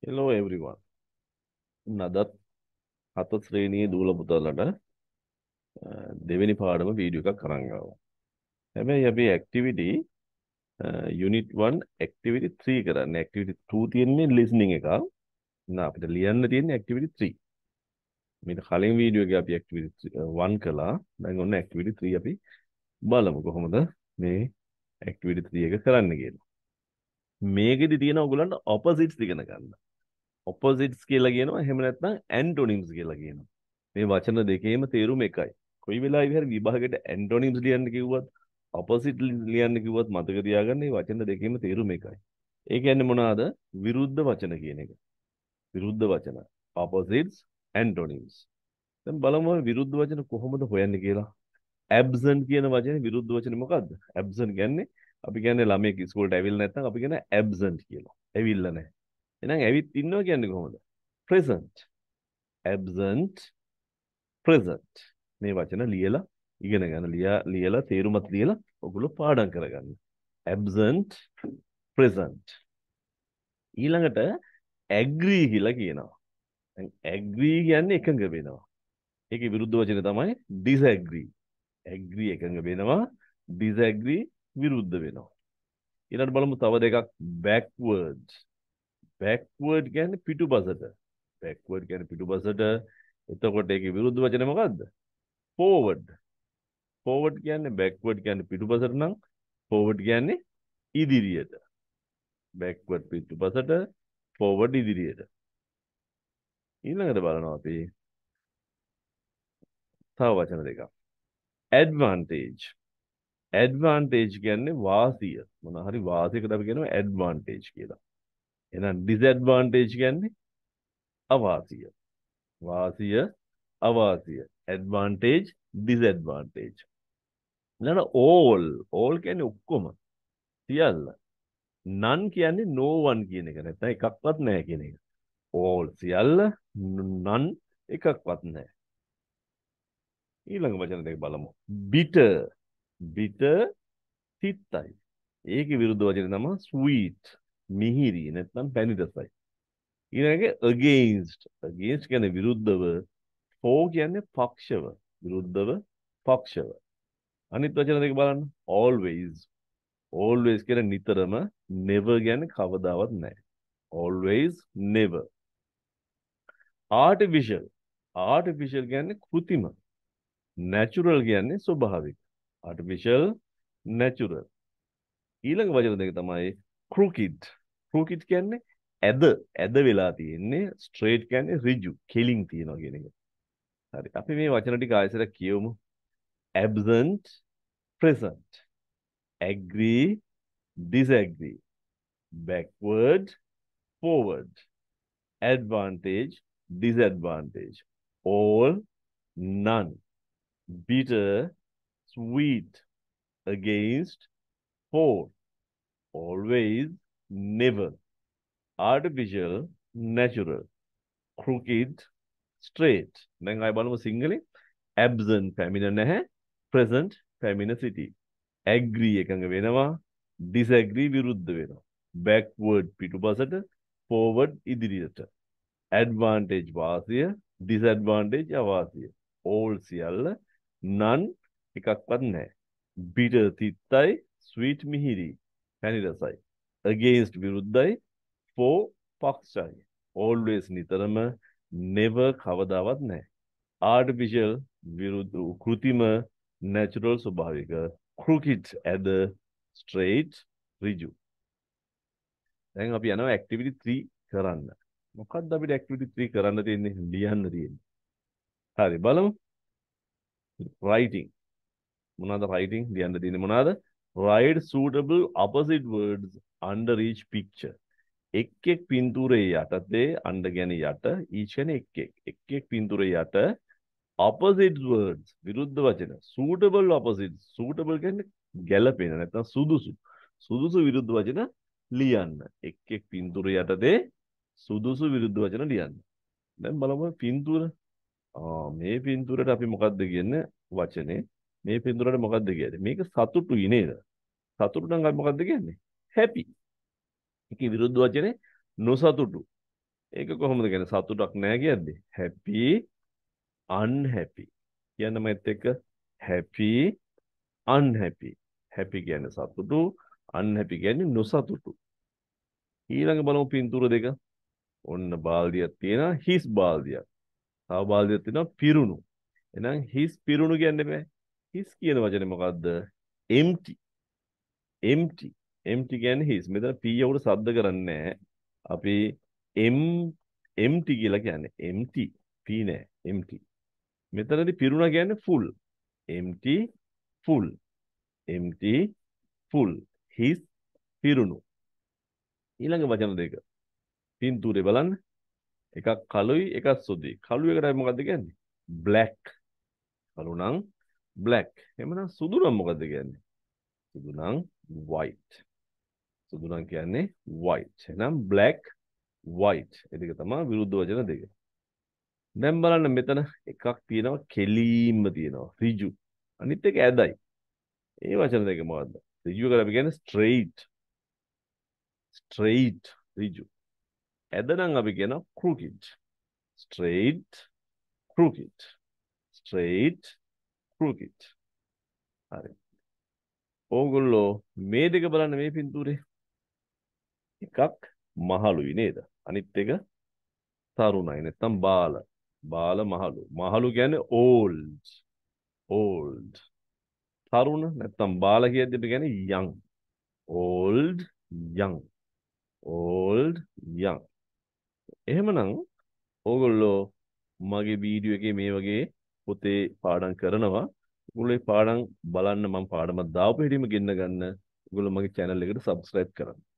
Hello everyone. නදත් හත ශ්‍රේණියේ දූල පුතාලට දෙවෙනි පාඩම වීඩියෝ එකක් අරන් ආවා. හැබැයි අපි ඇක්ටිවිටි යුනිට් 1 ඇක්ටිවිටි 3 කරන්නේ. ඇක්ටිවිටි 2 තියෙන්නේ listening එක. අපිට ලියන්න තියෙන්නේ ඇක්ටිවිටි 3. මේක කලින් වීඩියෝ එකේ අපි ඇක්ටිවිටි 1 කළා. දැන් ඔන්න ඇක්ටිවිටි 3 අපි බලමු කොහොමද මේ ඇක්ටිවිටි 3 එක කරන්න කියලා. මේකෙදි තියෙන ඔයගලන්ට opposites ඉගෙන ගන්න. opposites කියලා කියනවා. එහෙම නැත්නම් antonyms කියලා කියනවා. මේ වචන දෙකේම තේරුම එකයි. කොයි වෙලාවෙ හරි විභාගයට ඇන්ටොනිම්ස් ලියන්න කිව්වත් ඔපොසිට් ලියන්න කිව්වත් මතක තියාගන්න මේ වචන දෙකේම තේරුම එකයි. ඒ කියන්නේ මොනවාද? විරුද්ධ වචන කියන එක. විරුද්ධ වචන. opposites antonyms. දැන් බලමු විරුද්ධ වචන කොහොමද හොයන්නේ කියලා. absent කියන වචනේ විරුද්ධ වචනේ මොකද්ද? absent කියන්නේ අපි කියන්නේ ළමයෙක් ඉස්කෝලේට ඇවිල්ලා නැත්නම් අපි කියන absent කියලා. ඇවිල්ලා නැහැ. එහෙනම් ඇවිත් ඉන්නවා කියන්නේ කොහොමද? present. absent present මේ වචන ලියලා ඉගෙන ගන්න ලියලා තේරුමත් ලියලා ඔගොල්ලෝ පාඩම් කරගන්න absent present ඊළඟට agree කියලා කියනවා දැන් agree කියන්නේ එකඟ වෙනවා ඒකේ විරුද්ධ වචනේ තමයි disagree agree එකඟ වෙනවා disagree විරුද්ධ වෙනවා ඊළඟට බලමු තව දෙකක් backward backward කියන්නේ පිටුපසට backward කියන්නේ පිටුපසට එතකොට ඒකේ විරුද්ධ වචනේ මොකද්ද forward forward කියන්නේ backward කියන්නේ පිටුපසට නම් forward කියන්නේ ඉදිරියට backward පිටුපසට forward ඉදිරියට ඊළඟට බලනවා අපි තව වචන දෙකක් advantage advantage කියන්නේ වාසිය මොනවා හරි වාසියකට අපි කියනවා advantage කියලා එහෙනම් disadvantage කියන්නේ අවාසිය වාසිය අවාසිය advantage disadvantage ඊළඟ all කියන්නේ ඔක්කොම සියල්ල none කියන්නේ no one කියන එක නැත්නම් එකක්වත් නැහැ කියන එක. all සියල්ල none එකක්වත් නැහැ. ඊළඟ වචන දෙක බලමු. bitter bitter තිත්තයි. ඒකේ විරුද්ධ වචනේ තමයි sweet මිහිරි නැත්නම් පැණි රසයි. ඊළඟ against against කියන්නේ විරුද්ධව for කියන්නේ පක්ෂව විරුද්ධව පක්ෂව. අනිත් වචන දෙක බලන්න always always කියන්නේ නිතරම never කියන්නේ කවදාවත් නැහැ. always never artificial artificial කියන්නේ කෘතිම natural කියන්නේ ස්වභාවික artificial natural ඊළඟ වචන දෙක තමයි crooked crooked කියන්නේ ඇද වෙලා තියෙන්නේ straight කියන්නේ ඍජු කෙලින් තියනවා කියන එක හරි අපි මේ වචන ටික ආයෙත් කියවමු absent present agree disagree backward forward advantage disadvantage all none bitter sweet against for always never artificial natural crooked straight දැන් ආයෙ බලමු සිංහලෙන් absent පැමිණ නැහැ present පැමිණ සිටී agree එකඟ වෙනවා disagree විරුද්ධ වෙනවා backward පිටුපසට forward ඉදිරියට advantage වාසිය disadvantage අවාසිය all සියල්ල none එකක්වත් නැහැ bitter තිත්තයි sweet මිහිරි පැණි රසයි against විරුද්ධයි for පක්ෂයි always නිතරම never කවදාවත් නැහැ artificial විරුද්ධ කෘතිම natural ස්වභාවික crooked ඇද straight ඍජු දැන් අපි යනවා activity 3 කරන්න මොකක්ද අපිට activity 3 කරන්න තියෙන්නේ ලියන්න තියෙන්නේ හරි බලමු writing මොනවාද writing ලියන්න තියෙන්නේ මොනවාද write suitable opposite words under each picture එක් පින්තූරයේ යටතේ under කියන්නේ යට each කියන්නේ එක් පින්තූරයේ යට opposite words විරුද්ධ වචන suitable opposite suitable කියන්නේ ගැළපෙන නැත්නම් සුදුසු විරුද්ධ වචන ලියන්න එක් පින්තූර යටතේ සුදුසු විරුද්ධ වචන ලියන්න දැන් බලමු පින්තූර මේ පින්තූරට අපි මොකක්ද කියන්නේ වචනේ මේ පින්තූරට මොකක්ද කියන්නේ මේක සතුටුයි නේද සතුටු නම් අපි මොකක්ද කියන්නේ happy ඒකේ විරුද්ධ වචනේ නොසතුටු ඒක කොහොමද කියන්නේ සතුටක් නැහැ කියද්දි? happy unhappy. කියන්න මයිත් එක්ක happy unhappy. happy කියන්නේ සතුටු, unhappy කියන්නේ නොසතුටු. ඊළඟ බලමු පින්තූර දෙක. ඔන්න බාල්දියක් තියෙනවා හිස් බාල්දියක්. තව බාල්දියක් තියෙනවා පිරුණු. එහෙනම් හිස් පිරුණු කියන්න බෑ. හිස් කියන වචනේ මොකද්ද? empty. empty. empty කියන්නේ හිස්. මෙතන p යවුට શબ્ද කරන්නේ නැහැ. අපි m empty කියලා කියන්නේ. empty. p නෑ. empty. මෙතනදී පිරුණා කියන්නේ full. empty full. empty full. හිස් පිරුණු. ඊළඟ වචන දෙක. පින්තූරේ බලන්න. එකක් කළුයි එකක් සුදුයි. කළු එකට මොකද්ද කියන්නේ? black. කළු නම් black. එහෙමනම් සුදු නම් මොකද්ද කියන්නේ? සුදු නම් white. සුදු නම් කියන්නේ white. එහෙනම් black white. ඒ දෙක තමයි විරුද්ධ වචන දෙක. දැන් බලන්න මෙතන එකක් තියෙනවා කෙලීම්ම තියෙනවා ඍජු. අනිත් එක ඇදයි. ඒ වචන දෙක මොකද්ද? ඍජු කියලා අපි කියන්නේ straight. straight ඍජු. ඇද නම් අපි කියනවා crooked. straight crooked. straight crooked. හරි. ඕගොල්ලෝ මේ දෙක බලන්න මේ පින්තූරේ. එකක් මහලුයි නේද? අනිත් එක තරුණයි නැත්තම් බාල. බාල මහලු. මහලු කියන්නේ old. old. තරුණ නැත්තම් බාල කියද්දි අපි කියන්නේ young. old young. old young. එහෙමනම් ඕගොල්ලෝ මගේ වීඩියෝ එකේ මේ වගේ පොතේ පාඩම් කරනවා. ඔයගොල්ලෝ පාඩම් බලන්න මම පාඩමක් දාපු හැටිම ගෙන්න ගන්න. ඔයගොල්ලෝ මගේ channel එකට subscribe කරන්න.